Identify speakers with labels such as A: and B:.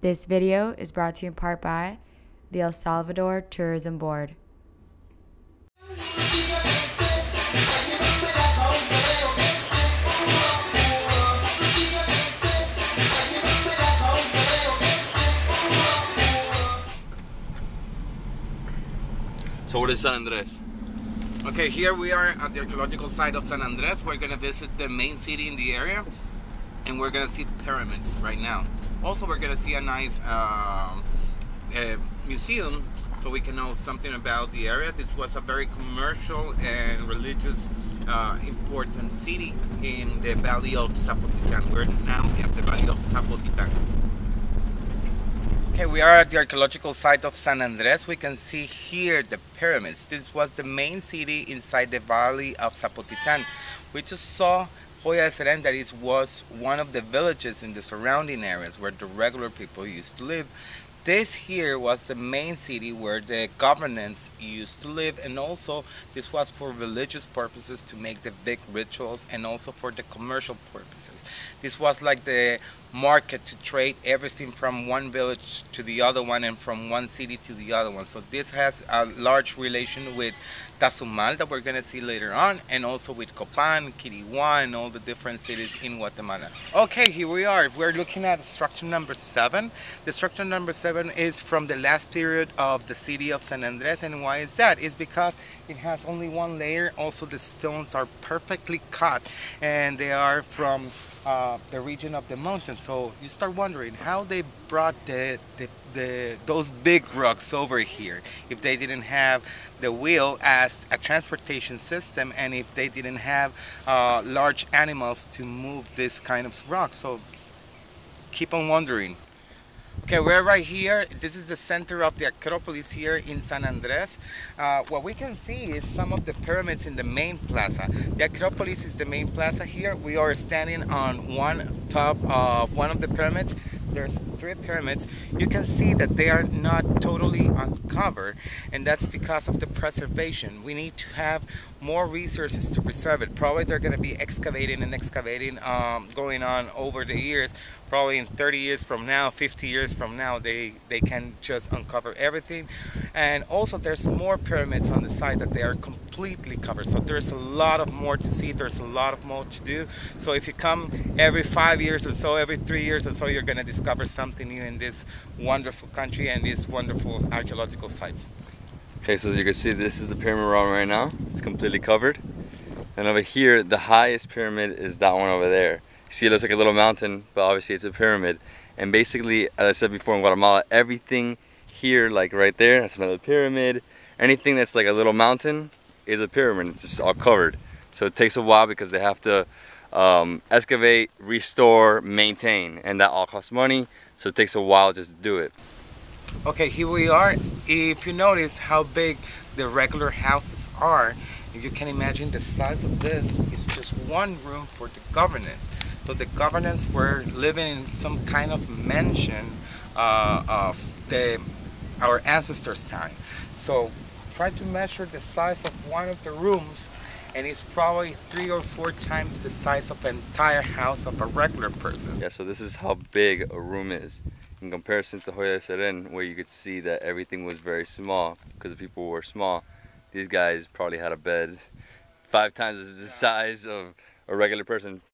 A: This video is brought to you in part by the El Salvador Tourism Board.
B: So what is San Andres?
C: Okay, here we are at the archaeological site of San Andres. We're gonna visit the main city in the area, and we're gonna see pyramids right now. Also, we're gonna see a nice museum, so we can know something about the area. This was a very commercial and religious important city in the Valley of Zapotitan. We're now at the Valley of Zapotitan. Okay, we are at the archaeological site of San Andres. We can see here the pyramids. This was the main city inside the Valley of Zapotitan. We just saw Joya de Seren, that was one of the villages in the surrounding areas where the regular people used to live. This here was the main city where the governance used to live, and also this was for religious purposes to make the big rituals, and also for the commercial purposes. This was like the market to trade everything from one village to the other one and from one city to the other one. So this has a large relation with Tazumal that we're going to see later on, and also with Copan, Quiriguá, and all the different cities in Guatemala. Okay, here we are. We're looking at structure number 7. The structure number 7 is from the last period of the city of San Andres. And why is that? It's because it has only one layer. Also, the stones are perfectly cut, and they are from the region of the mountains. So you start wondering how they brought those big rocks over here if they didn't have the wheel as a transportation system, and if they didn't have large animals to move this kind of rocks. So keep on wondering. Okay, we're right here. This is the center of the Acropolis here in San Andres. What we can see is some of the pyramids in the main plaza. The Acropolis is the main plaza here. We are standing on top of one of the pyramids. There's 3 pyramids. You can see that they are not totally uncovered, and that's because of the preservation. We need to have more resources to preserve it. Probably they're going to be excavating going on over the years. Probably in 30 years from now, 50 years from now, they can just uncover everything. And also there's more pyramids on the side that they are completely covered. So there's a lot of more to see. There's a lot of more to do. So if you come every 5 years or so, every 3 years or so, you're going to discover something new in this wonderful country and these wonderful archaeological sites.
B: Okay, so as you can see, this is the pyramid we're on right now. It's completely covered. And over here, the highest pyramid is that one over there. You see, it looks like a little mountain, but obviously it's a pyramid. And basically, as I said before, in Guatemala, everything here, like right there, that's another pyramid. Anything that's like a little mountain is a pyramid. It's just all covered. So it takes a while because they have to excavate, restore, maintain, and that all costs money. So it takes a while just to do it.
C: Okay, here we are. If you notice how big the regular houses are, if you can imagine the size of this, it's just one room for the governance. So the governance were living in some kind of mansion of our ancestors' time. So try to measure the size of one of the rooms, and it's probably 3 or 4 times the size of the entire house of a regular person.
B: Yeah, so this is how big a room is in comparison to Joya de Seren, where you could see that everything was very small because the people were small. These guys probably had a bed 5 times the size of a regular person.